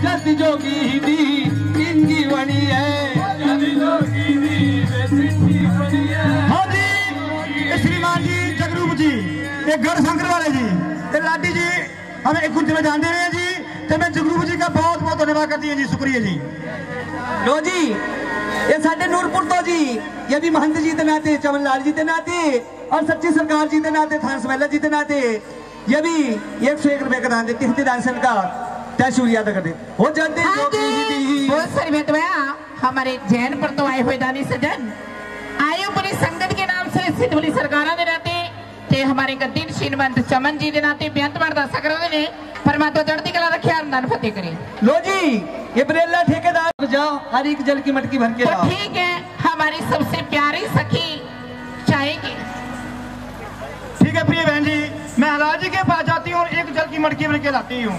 जद जोगी दी जिंदगी बनी है, जद जोगी दी जिंदगी बनी है। हाँ जी, श्रीमान जी जगरूप जी, एक गढ़ शंकर वाले जी, लाडी जी हमें एक कुछ में जान दे रहे हैं जी। तो मैं जगरूप जी का बहुत बहुत धन्यवाद करती हूँ जी, शुक्रिया जी। लो जी, ये साढ़े नूरपुर तो जी, ये भी महंत जी के नाते, चमन लाल जी के नाते और सच्ची सरकार जी के नाते, थान समेला जी के नाते ये भी 101 रुपए का दान देती है, दान का तय शुक्रिया अदा कर दे। हो जाते बहुत सारी बेटवा हमारे जैन पर तो आए हुए दानी सज्जन आयो पूरी संगत के नाम से सिद्धवली सरकारा दे नाते ते हमारे गद्दीन श्रीमंत चमन जी दे नाते बेंत मरदा सकरा ने परमात्मा चढ़ती कला रखे दान फतेह करे। लो जी, ये बरेला ठेकेदार जाओ, हर एक जल की मटकी भर के लाओ। ठीक है, हमारी सबसे प्यारी सखी चाहेगी। ठीक है प्रिय बहन जी, मैं हलाल जी के पास जाती हूँ और एक जल की मटकी भर के लाती हूँ।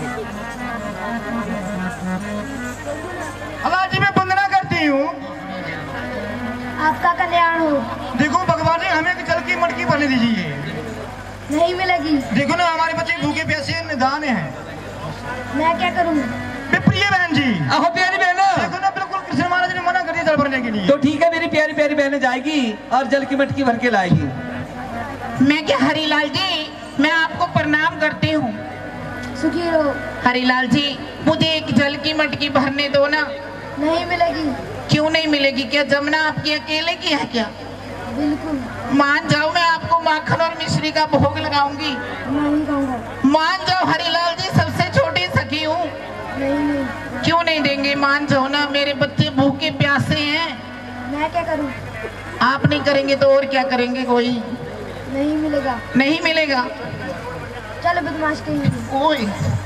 हलाल जी मैं वंदना करती हूँ। आपका कल्याण हो। देखो भगवान जी, हमें एक जल की मटकी भरने दीजिए। नहीं मिलेगी। देखो ना, हमारे बच्चे भूखे प्यासे निदान हैं। मैं क्या करूँ? प्रिय बहन जी, आहो प्यारी बहन, देखो ना, बिल्कुल कृष्ण महाराज ने मना कर दिया जल भरने के लिए। तो ठीक है, मेरी प्यारी प्यारी बहन जाएगी और जल की मटकी भर के लाएगी। मैं क्या हरिलाल जी, मैं आपको प्रणाम करती हूँ। सुखी रहो। हरिलाल जी, मुझे एक जल की मटकी भरने दो ना। नहीं मिलेगी। क्यों नहीं मिलेगी? क्या जमुना आपकी अकेले की है क्या? बिल्कुल। मान जाओ, मैं आपको माखन और मिश्री का भोग लगाऊंगी। नहीं खाऊंगा। मान जाओ हरिलाल जी, सबसे छोटी सखी हूँ। नहीं। क्यों नहीं देंगे? मान जाओ ना, मेरे बच्चे भूखे प्यासे हैं। मैं क्या करूँ? आप नहीं करेंगे तो और क्या करेंगे? कोई नहीं मिलेगा। नहीं मिलेगा। चलो बदमाश कहीं। ओए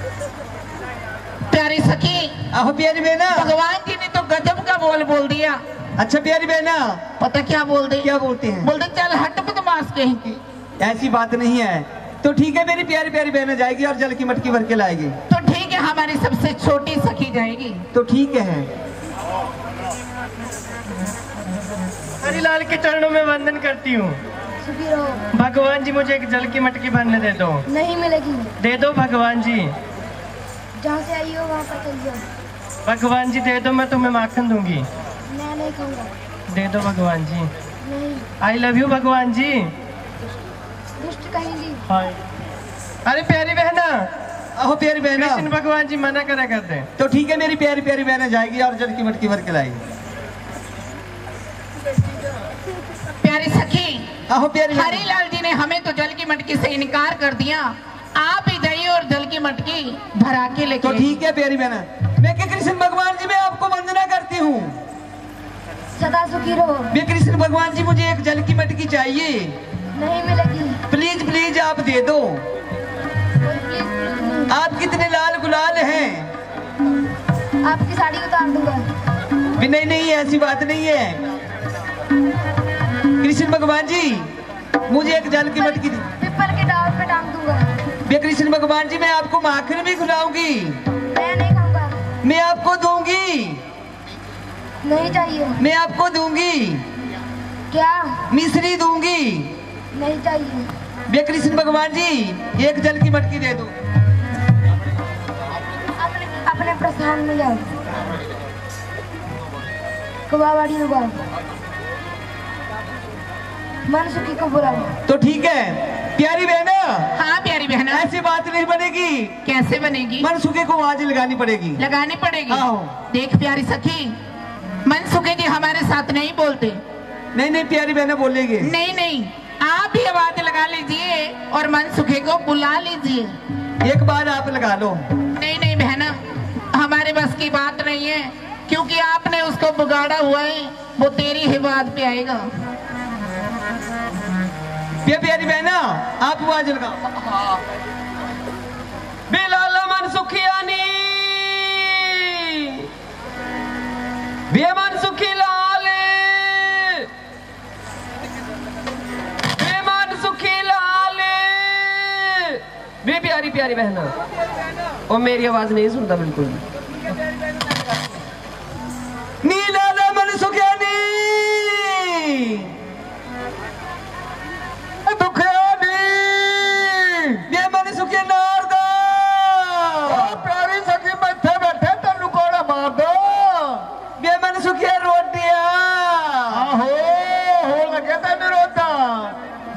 प्यारी सखी, आहो प्यारी बहना, भगवान जी ने तो गजब का बोल दिया। अच्छा प्यारी बहना, पता क्या बोल दे? क्या बोलते हैं? बोलते चल हट बदमाश कहीं की। ऐसी बात नहीं है। तो ठीक है, मेरी प्यारी प्यारी बहन जाएगी और जल की मटकी भर के लाएगी। तो ठीक है, हमारी सबसे छोटी सखी जाएगी। तो ठीक है। हरिलाल के चरणों में वंदन करती हूँ। भगवान जी मुझे एक जल की मटकी भरने दे दो। नहीं मिलेगी। दे दो भगवान जी। जहाँ से आई हो वहाँ पर चल जाओ। भगवान जी दे दो, मैं तुम्हें माखन दूंगी। मैं नहीं खाऊंगा। दे दो भगवान जी। नहीं। आई लव यू भगवान जी। दुष्ट कहेंगी। अरे प्यारी बहना, आहो प्यारी बहना, कृष्ण भगवान जी मना करा करते हैं। तो ठीक है, मेरी प्यारी प्यारी बहना जाएगी और जल की मटकी भर के लाएगी। प्यारी सखी, आहो प्यारी, हरिलाल जी ने हमें तो जल की मटकी से इनकार कर दिया। आप ही जाइए और जल की मटकी भरा के लेके। तो ठीक है प्यारी बहना, मैं के कृष्ण भगवान जी मैं आपको वंदना करती हूँ। सदा सुखी रहो। मैं कृष्ण भगवान जी, मुझे एक जल की मटकी चाहिए। नहीं मिलेगी। प्लीज प्लीज आप दे दो। आप कितने लाल गुलाल हैं। आपकी साड़ी उतार दूंगा। नहीं नहीं, ऐसी बात नहीं है। कृष्ण भगवान जी मुझे एक जल की मटकी दी। पीपल के डाल पे टांग दूंगा। कृष्ण भगवान जी मैं आपको माखन भी खिलाऊंगी। मैं नहीं खाऊंगा। मैं आपको दूंगी। नहीं चाहिए। मैं आपको दूंगी। क्या? मिश्री दूंगी। नहीं चाहिए। बे कृष्ण भगवान जी एक जल की मटकी दे दो। अपने प्रस्थान में जाओ। कुआवाड़ी में जाओ। मन सुखी को बुलाओ। तो ठीक है प्यारी बहना। हाँ प्यारी बहना, ऐसी बात नहीं बनेगी। कैसे बनेगी? मन सुखे को आवाज लगानी पड़ेगी। लगानी पड़ेगी। देख प्यारी सखी, मन सुखे जी हमारे साथ नहीं बोलते। नहीं नहीं प्यारी बहना बोलेगी। नहीं नहीं, आप ही आवाज लगा लीजिए और मन सुखे को बुला लीजिए। एक बार आप लगा लो। नहीं नहीं बहना, हमारे बस की बात नहीं है, क्योंकि आपने उसको बिगाड़ा हुआ है। वो तेरी ही बात पे आएगा। प्यारी बहना आप आवाज लगाओ। बिलाल मन सुखियानी बेमन सुखी लाल, बेमन सुखी लाल। बे प्यारी प्यारी बहना, और मेरी आवाज नहीं सुनता बिल्कुल। नीला मन सुखियानी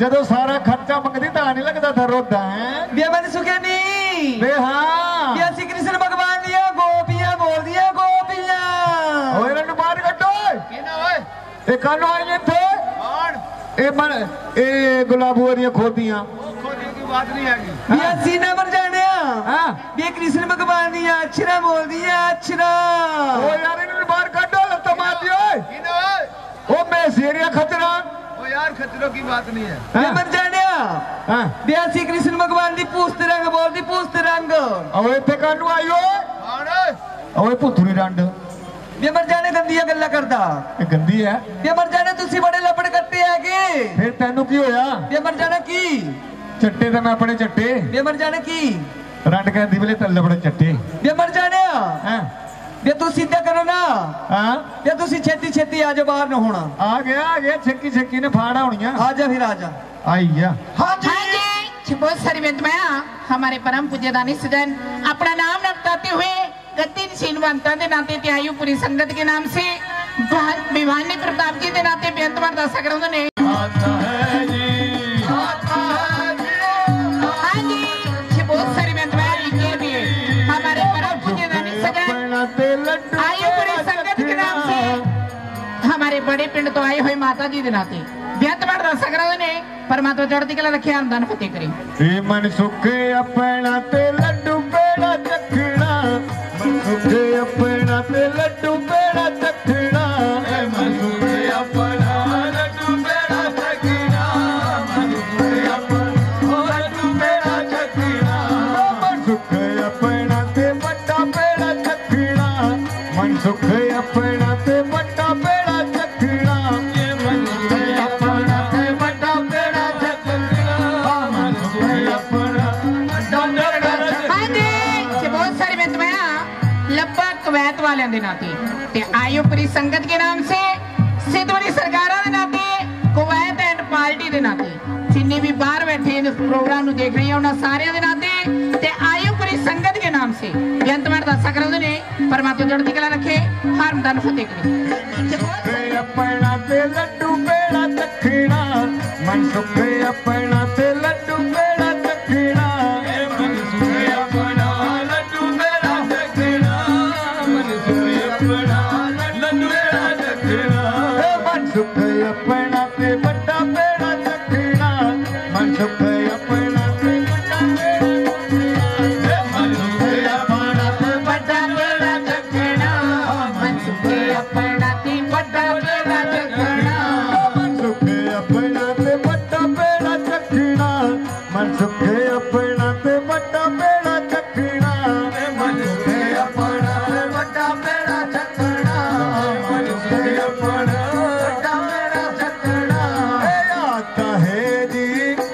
ਜਦੋਂ ਸਾਰਾ ਖਰਚਾ ਮੰਗਦੀ ਤਾਂ ਨਹੀਂ ਲੱਗਦਾ ਤਾਂ ਰੋਦਾ ਹੈ ਵੇ ਮਨ ਸੁਖੇ ਨਹੀਂ ਵੇ ਹਾਂ ਵੇ ਅਸੀਂ ਕ੍ਰਿਸ਼ਨ ਭਗਵਾਨ ਦੀਆਂ ਗੋਪੀਆਂ ਬੋਲਦੀਆਂ ਗੋਪੀਆਂ ਓਏ ਇਹਨਾਂ ਨੂੰ ਬਾਹਰ ਕੱਢੋ ਕਿਹਨਾਂ ਓਏ ਇਹ ਕਾਹਨੂੰ ਆਈ ਇੱਥੇ ਕੌਣ ਇਹ ਗੁਲਾਬੂਆਂ ਦੀਆਂ ਖੋਦੀਆਂ ਖੋਦੀ ਦੀ ਬਾਤ ਨਹੀਂ ਹੈਗੀ ਵੇ ਅਸੀਂ ਨਾ ਮਰ ਜਾਣਿਆ ਹਾਂ ਵੇ ਕ੍ਰਿਸ਼ਨ ਭਗਵਾਨ ਦੀਆਂ ਅਛਰਾ ਬੋਲਦੀਆਂ ਅਛਰਾ ਓ ਯਾਰ ਇਹਨਾਂ ਨੂੰ ਬਾਹਰ ਕੱਢੋ ਲੱਤਾਂ ਮਾਰਦੀ ਓਏ ਕਿਹਨਾਂ ਓਏ ਉਹ ਮੈਂ ਸੇਰੀਆ ਖਤਰਾ ओ यार खतरों की बात नहीं है ਵੇ ਮਰ ਜਾਣਿਆ ਹਾਂ ਵੇ ਅਸੀਂ ਕ੍ਰਿਸ਼ਨ ਭਗਵਾਨ ਦੀ ਪੂਸਤ ਰੰਗ ਬੋਲਦੀ ਪੂਸਤ ਰੰਗ ਓਏ ਇੱਥੇ ਕਾਹਨੂੰ ਆਈ ਓਏ कौन ओए ਓਏ ਪੁੱਥੂਰੀ ਰੰਡ ਵੇ ਮਰ ਜਾਣੇ ਗੰਦੀਆਂ ਗੱਲਾਂ ਕਰਦਾ ਇਹ ਗੰਦੀ ਹੈ ਵੇ ਮਰ ਜਾਣੇ ਤੁਸੀਂ ਬੜੇ ਲੱਪੜ ਕੱਟੇ ਹੈਗੇ ਫਿਰ ਤੈਨੂੰ ਕੀ ਹੋਇਆ ਵੇ ਮਰ ਜਾਣਾ ਕੀ ਚੱਟੇ ਤਾਂ ਮੈਂ ਆਪਣੇ ਚੱਟੇ ਵੇ ਮਰ ਜਾਣਾ ਕੀ ਰੰਡ ਕਹਿੰਦੀ ਵੇਲੇ ਤੱਲੇ ਬੜੇ ਚੱਟੇ ਵੇ ਮਰ ਜਾਣਿਆ ਹਾਂ ਵੇ ਤੂੰ ਸਿੱਧਾ ਕਰੋ ਨਾ ਹਾਂ ਵੇ ਤੁਸੀਂ ਛੇਤੀ ਛੇਤੀ ਆ ਜਾ ਬਾਹਰ ਨਾ ਹੋਣਾ ਆ ਗਿਆ ਛੱਕੀ ਨੇ ਫਾੜਾ ਹੋਣੀਆਂ ਆ ਜਾ ਫਿਰ ਆ ਜਾ आई आ हाँ जी बहुत सारी बेनतियां हमारे परम पूज्य दानी सजन अपना नाम न बताते हुए गतिशील वंता के नाते त्यायुपुरी संगत के नाम से भिवानी प्रताप जी के नाते बेनतवार दस सकते ने हाँ जी बहुत सारी बेनतियां भी हमारे परम पूज्य दानी सजन आयुपुरी संगत के नाम से हमारे बड़े पिंड तो आए हुए माता जी के नाते बेनतवार दस सकते ने परमात्मा चढ़ती कला रखे आमदान फतेह करे मन सुखे अपना ते लड्डू पेड़ा चखना मन सुखे अपना ते लड्डू पेड़ा चखना मन सुखे अपना लड्डू पेड़ा चखना मन सुखे अपना लड्डू पेड़ा चखना मन सुखे अपना ते बड़ा पेड़ा चखना मन सुखे अपना ते बड़ा पेड़ा चखना मन सुखे अपना ते बड़ा पेड़ा कवैत वाले दे नाते ते आयुपुरी संगत के नाम से सिद्धवली सरकारा दे नाते कवैत एंड पार्टी दे नाते जिन्ने भी बाहर बैठे इस प्रोग्राम नु देख रहे हैं उन्हां सारे दे नाते ते आयुपुरी संगत के नाम से बेनतवार दस सकते ने परमात्मा चढ़ती कला रखे हरमदान फतेह करे अपना ते लड्डू पेड़ा चखना मन सुखे अपना ते लड्डू पेड़ा चखना मन सुखे अपना लड्डू पेड़ा चखना मन सुखे अपना लड्डू पेड़ा चखना मन सुखे अपना ते बड़ा पेड़ा चखना मन सुखे अपना ते बड़ा पेड़ा मन सुखे अपना ते बड़ा पेड़ा चखना मन सुखे अपना ते बड़ा पेड़ा चखना मन सुखे अपना ते बड़ा पेड़ा चखना मन सुखे अपना ते बड़ा पेड़ा चखना मन सुखे अपना ते बड़ा पेड़ा चखना मन सुखे अपना बड़ा पेड़ा चखना आता है जी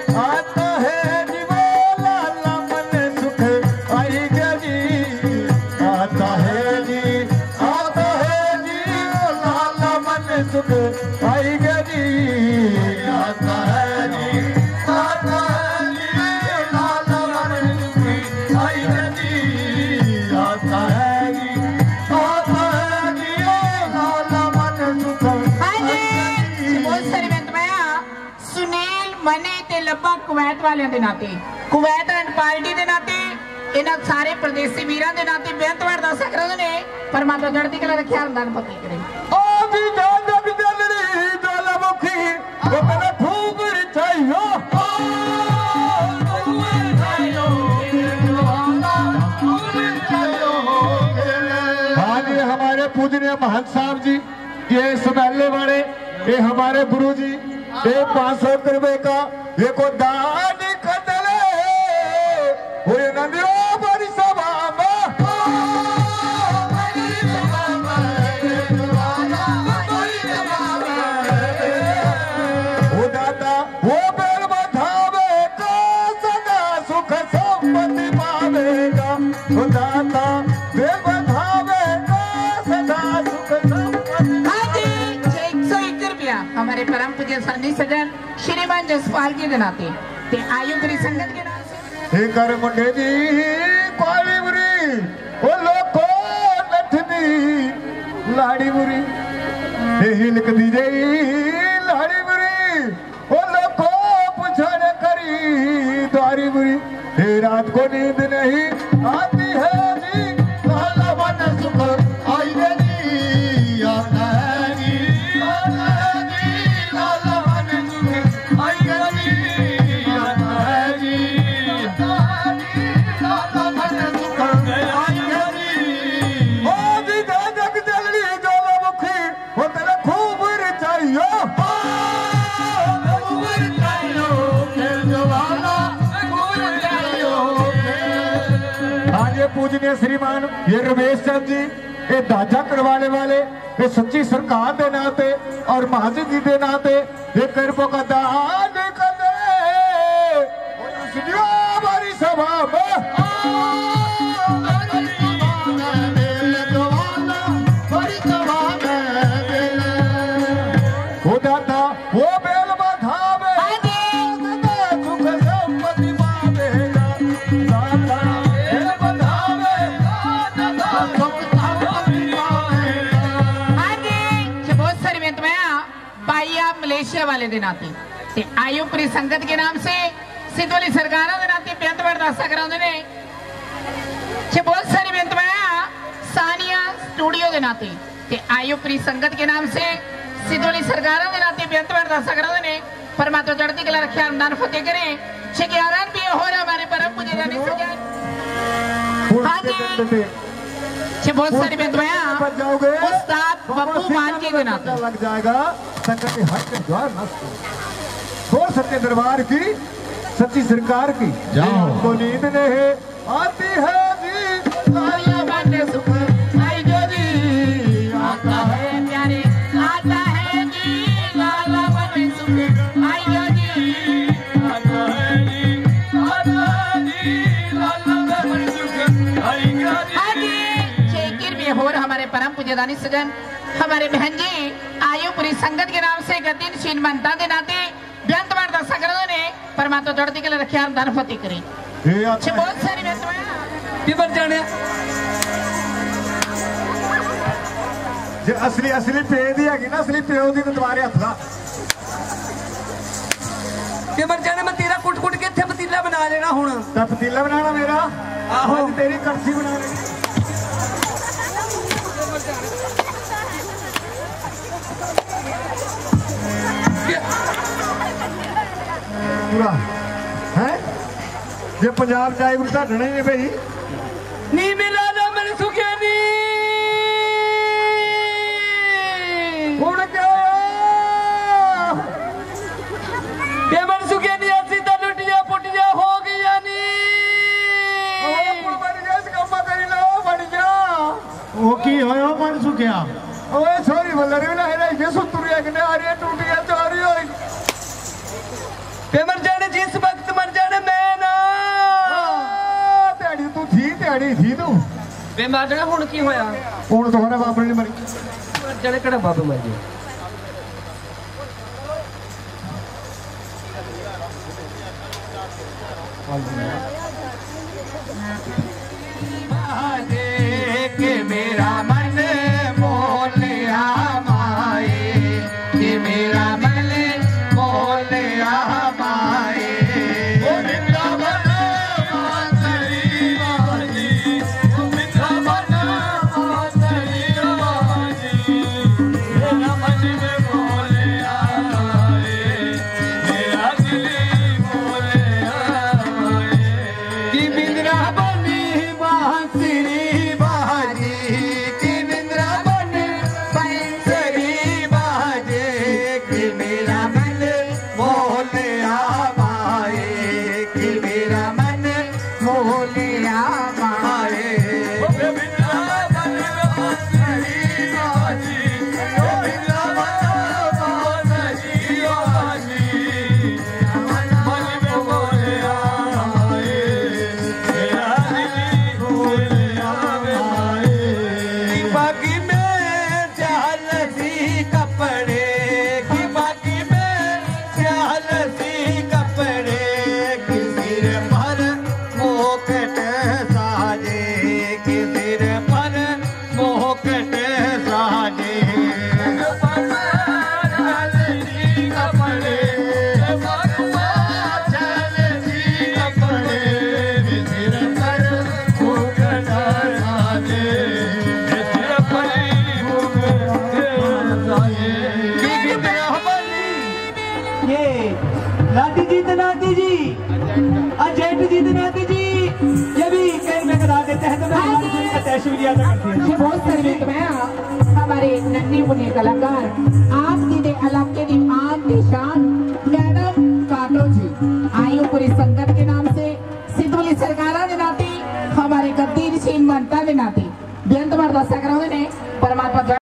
वो लाला मन सुख आई गया जी आता है जी वो लाला मन सुख आई गया जी आता है जी लाला मन सुख आई गया जी आता है जी लाला मन सुख हाँ जी बहुत सारी बेनतियां सुनील मनी ते लब्बा कुवैत वाले दे नाते कुवैत एंड पार्टी दे नाते इन्हां सारे प्रदेसी वीरां दे नाते बेनतवार दस सकते ने परमात्मा चढ़ती कला रखे हरमदान फतेह करे ओ जी जान जग जलरी ज्वालामुखी वो मेरा खूब रिचाइयो हाँ जी हमारे पूजनीय महंत साहब जी ये सुनहले वाले ये हमारे गुरु जी ये 500 रुपए का ये को दान कतले वो ये नंदियो बड़ी सभा वो बेल बधावे का सदा सुख संपत्ति पावेगा सुदाता बेल बधावे का सदा सुख संपत्ति हाँ जी 101 रुपया हमारे परम पूज्य सन्नी सजन श्रीमान जसपाल जी के नाते ते आयुपुरी संगत के नाम से हे कर मुंडे जी काली बुरी ओ लोको नथनी लाड़ी बुरी हे हिलक दी जई लाड़ी बुरी ओ लोको हमको नींद नहीं आती है जी, लाला मन सुख आई रे जी, आता है जी, आता है जी, लाला मन सुख आई रे जी, आता है जी, आता है जी, लाला मन सुख आई रे जी। ओ जी जग जलनी ज्वालामुखी हो तेरा खूब रचाइयो, खूब रचाइयो खेल ज्वाला पूजनीय श्रीमान ये रमेश चंद जी, ये दाजा करवाने वाले, ये सच्ची सरकार के नाते और महाजन जी के नाते ये करबो का दान कर दे हमारी सभा में। वो दाता वो बेल बधावे सुख संपत्ति पावेगा, दाता मलेशिया वाले के नाते ते आयुपुरी संगत के नाम से सिद्धोली सरकार के नाते बेंत बर्दाश्त कराते ने बहुत सारी बेंत सानिया स्टूडियो के नाते ते आयुपुरी संगत के नाम से सिद्धोली सरकार के नाते बेंत बर्दाश्त कराते ने। परमात्मा चढ़ती कला रखे अनुदान फतेह करे शिकारान भी हो रहा हमारे परम पूज्य जानी सजाए। हाँ जी बहुत सारी उस्ताद बब्बू मान के नाते लग जाएगा संगत के हक के द्वार नष्ट हो सच्चे दरबार की सच्ची सरकार की को नींद नहीं आती है जी, लाला मन सुख आई जो जी, आता है प्यारे आता है जी, लाला मन सुख आई जो जी, आता है जी, आता है जी, लाला मन सुख आई जो जी। और हमारे परम पूज्यदानी सजन हमारे बहन जी आयुपुरी संगत के नाम से गद्दीन शीन मनता के नाते बेंत बर्दाश्त करने ने परमात्मा चढ़ती के लिए रखे धन फतेह करे बहुत सारी बेंत जाने जे असली असली पे दी हैगी ना, असली प्यो दी तुम्हारे हथ दा पेपर जाने मैं तेरा कुट कुट के थे पतीला बना लेना हुन, ता पतीला बनाना मेरा आहो तेरी कड़छी बना लेनी पूरा है जे पंजाब चाय उल्टा ढने ने भाई नी मिला ना मैंने सुखिया नी हुन क्या पेमन सुखिया नी ऐसी ता लुटिया पुटिया हो गई नी ओ पुल बन गया इस कम्मा तेरी ना बन गया ओ की होयो मन सुखिया ओए सॉरी बल्लरी ना है ये सुतुरिया के आ रही है टूटिया चारी होई पेमन जाने जिस वक्त मर जाने मैं ना तेड़ी तू थी तू वे मर जाने हुन की होया हुन तुम्हारा बाप ने मरी मर जाने केड़ा बाप मर गया के मेरा मन मोल आमाए कि मेरा मन मोल आमाए बिंद्रा बनी बांसुरी बाजी जीत नाती जी, अजेंट जीत नाती जी, ये भी कई में करा देते हैं तो मैं हमारी पूरी का तहसीलिया करती हूँ। ये बहुत सारे में हमारे नन्ही मुन्ने कलाकार आपकी दे इलाके दी आन दी शान मैडम काटो जी आयु पूरी संगत के नाम से सिद्धवली सरकारा दे नाती हमारे गद्दी नशीन मनता दे नाती बेंत मरदा सकराओ ने